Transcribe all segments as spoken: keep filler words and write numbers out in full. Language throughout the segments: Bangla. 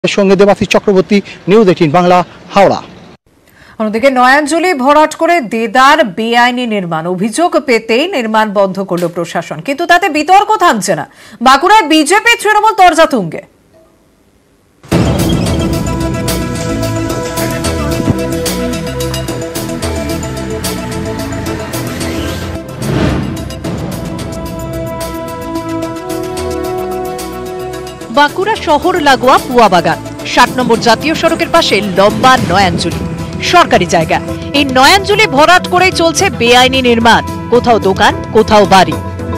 সঙ্গে দেবাশিস চক্রবর্তী, নিউজ এইটিন বাংলা, হাওড়া। অন্যদিকে নয়াঞ্জলি ভরাট করে দেদার বেআইনি নির্মাণ অভিযোগ পেতেই নির্মাণ বন্ধ করল প্রশাসন, কিন্তু তাতে বিতর্ক থামছে না। বাঁকুড়ায় বিজেপি তৃণমূল তরজা তুঙ্গে। বাঁকুড়া শহর লাগোয়া পুয়াবাগান, ষাট নম্বর জাতীয় সড়কের পাশে লম্বা নয়াঞ্জলি সরকারি জায়গা। এই নয়াঞ্জলি ভরাট করেই চলছে বেআইনি নির্মাণ, কোথাও দোকান, কোথাও বাড়ি।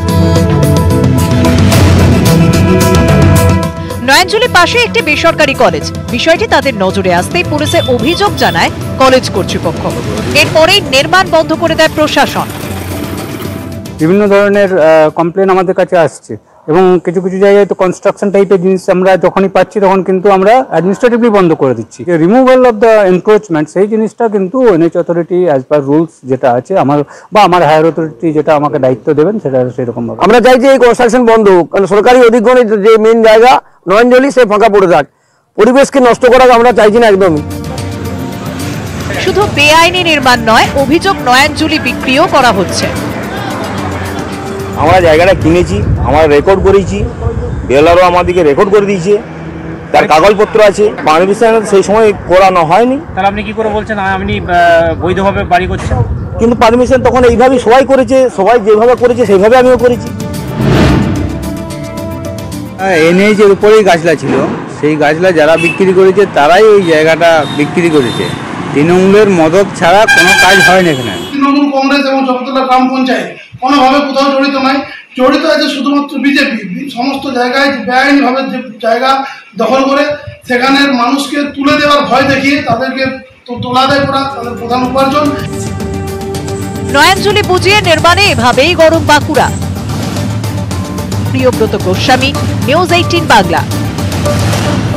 নয়াঞ্জলি পাশে একটি বেসরকারি কলেজ, বিষয়টি তাদের নজরে আসতেই পুলিশে অভিযোগ জানায় কলেজ কর্তৃপক্ষ। এরপরেই নির্মাণ বন্ধ করে দেয় প্রশাসন। বিভিন্ন ধরনের কমপ্লেন আমাদের কাছে আসছে এবং কিছু কিছু জায়গায় তো কনস্ট্রাকশন টাইপের জিনিস আমরা যখনই পাচ্ছি তখন কিন্তু আমরা অ্যাডমিনিস্ট্রেটিভলি বন্ধ করে দিচ্ছি। রিমুভাল অফ দ্য এনক্রোচমেন্ট সেই জিনিসটা কিন্তু NH authority as per rules যেটা আছে আমার বা আমার হায়ার অথরিটি যেটা আমাকে দায়িত্ব দেবেন সেটা সেরকম ভাবে আমরা চাই যে এই কনস্ট্রাকশন বন্ধ হোক, কারণ সরকারি অধিগ্রহণের যে মেন জায়গা নয়াঞ্জলি সে ফাঁকা পড়ে থাক, পরিবেশকে নষ্ট করা আমরা চাইছি না একদমই। শুধু বেআইনি নির্মাণ নয়, অভিযোগ নয়াঞ্জলি বিক্রিও করা হচ্ছে। আমরা জায়গাটা কিনেছি, আমরা রেকর্ড করেছি, বেলারও আমাদেরকে রেকর্ড করে দিয়েছে, তার কাগজপত্র আছে, পারমিশন সেই সময় করানো হয়নি। তাহলে আপনি কি করে বলছেন আপনি বৈধভাবে বাড়ি করছেন? কিন্তু পারমিশন তখন এইভাবেই সবাই করেছে, সবাই যেভাবে করেছে সেইভাবে আমিও করেছি। এনএইচ এর উপরেই গাছলা ছিল, সেই গাছলা যারা বিক্রি করেছে তারাই ওই জায়গাটা বিক্রি করেছে। তৃণমূলের মদত ছাড়া কোনো কাজ হয় না এখানে। তৃণমূল, কংগ্রেস এবং চকতলা গ্রাম পঞ্চায়েত কোনোভাবে কোথাও জড়িত নয়, জড়িত আছে শুধুমাত্র বিজেপি। সমস্ত জায়গায় বেআইনিভাবে যে জায়গা দখল করে সেখানের মানুষকে তুলে দেওয়ার ভয় দেখিয়ে তাদেরকে তোলা দেয় করা তাদের প্রধান উপার্জন। নয়াঞ্জলি বুঝিয়ে নির্মাণে এভাবেই গরম বাঁকুড়া। Priyabrata Goswami, news eighteen Bangla.